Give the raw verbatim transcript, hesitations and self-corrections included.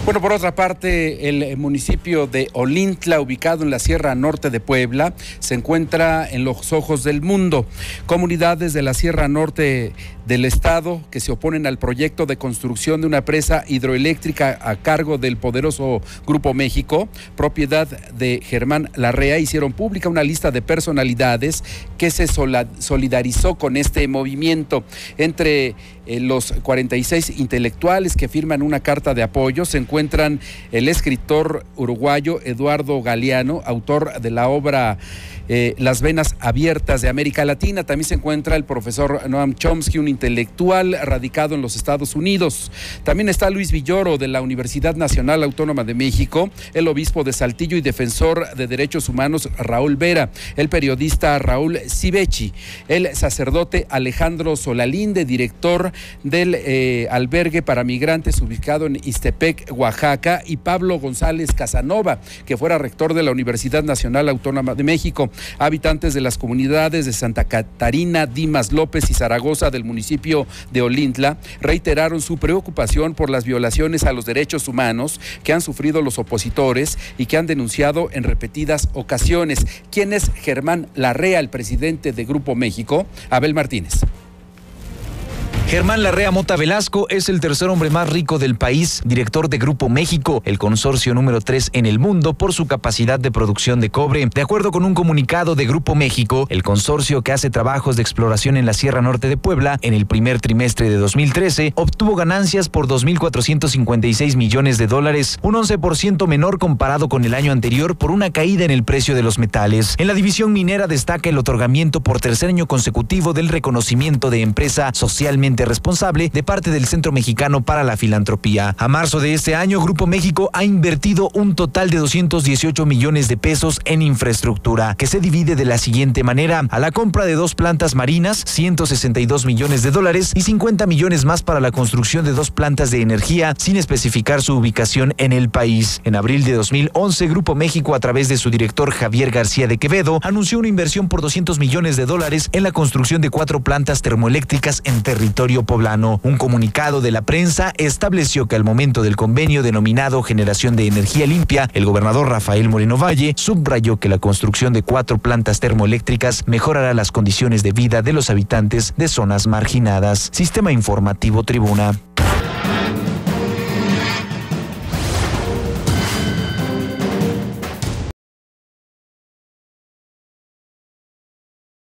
Bueno, por otra parte, el municipio de Olintla, ubicado en la Sierra Norte de Puebla, se encuentra en los ojos del mundo. Comunidades de la Sierra Norte del estado que se oponen al proyecto de construcción de una presa hidroeléctrica a cargo del poderoso Grupo México, propiedad de Germán Larrea, hicieron pública una lista de personalidades que se solidarizó con este movimiento. Entre eh, los cuarenta y seis intelectuales que firman una carta de apoyo se encuentran el escritor uruguayo Eduardo Galeano, autor de la obra eh, Las Venas Abiertas de América Latina. También se encuentra el profesor Noam Chomsky, un intelectual radicado en los Estados Unidos. También está Luis Villoro, de la Universidad Nacional Autónoma de México, el obispo de Saltillo y defensor de derechos humanos Raúl Vera, el periodista Raúl Civechi, el sacerdote Alejandro Solalinde, director del eh, albergue para migrantes ubicado en Ixtepec, Oaxaca, y Pablo González Casanova, que fuera rector de la Universidad Nacional Autónoma de México. Habitantes de las comunidades de Santa Catarina, Dimas López y Zaragoza del municipio de Olintla reiteraron su preocupación por las violaciones a los derechos humanos que han sufrido los opositores y que han denunciado en repetidas ocasiones. ¿Quién es Germán Larrea, el presidente de Grupo México? Abel Martínez. Germán Larrea Mota Velasco es el tercer hombre más rico del país, director de Grupo México, el consorcio número tres en el mundo por su capacidad de producción de cobre. De acuerdo con un comunicado de Grupo México, el consorcio que hace trabajos de exploración en la Sierra Norte de Puebla, en el primer trimestre de dos mil trece, obtuvo ganancias por dos mil cuatrocientos cincuenta y seis millones de dólares, un once por ciento menor comparado con el año anterior por una caída en el precio de los metales. En la división minera destaca el otorgamiento por tercer año consecutivo del reconocimiento de empresa socialmente responsable de parte del Centro Mexicano para la Filantropía. A marzo de este año, Grupo México ha invertido un total de doscientos dieciocho millones de pesos en infraestructura, que se divide de la siguiente manera: a la compra de dos plantas marinas, ciento sesenta y dos millones de dólares, y cincuenta millones más para la construcción de dos plantas de energía, sin especificar su ubicación en el país. En abril de dos mil once, Grupo México, a través de su director Javier García de Quevedo, anunció una inversión por doscientos millones de dólares en la construcción de cuatro plantas termoeléctricas en territorio poblano. Un comunicado de la prensa estableció que al momento del convenio denominado Generación de Energía Limpia, el gobernador Rafael Moreno Valle subrayó que la construcción de cuatro plantas termoeléctricas mejorará las condiciones de vida de los habitantes de zonas marginadas. Sistema Informativo Tribuna.